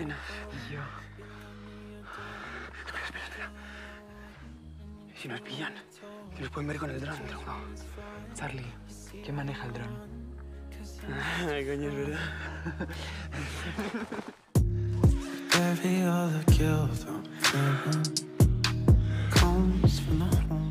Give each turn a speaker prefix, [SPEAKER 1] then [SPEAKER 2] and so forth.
[SPEAKER 1] Elena.
[SPEAKER 2] Y yo.
[SPEAKER 1] Espera. ¿Y si nos pillan? Que nos pueden ver con el dron, tronco.
[SPEAKER 2] Charlie, ¿quién maneja el dron?
[SPEAKER 1] Ay, coño, es verdad.
[SPEAKER 3] Every other kill comes from the home.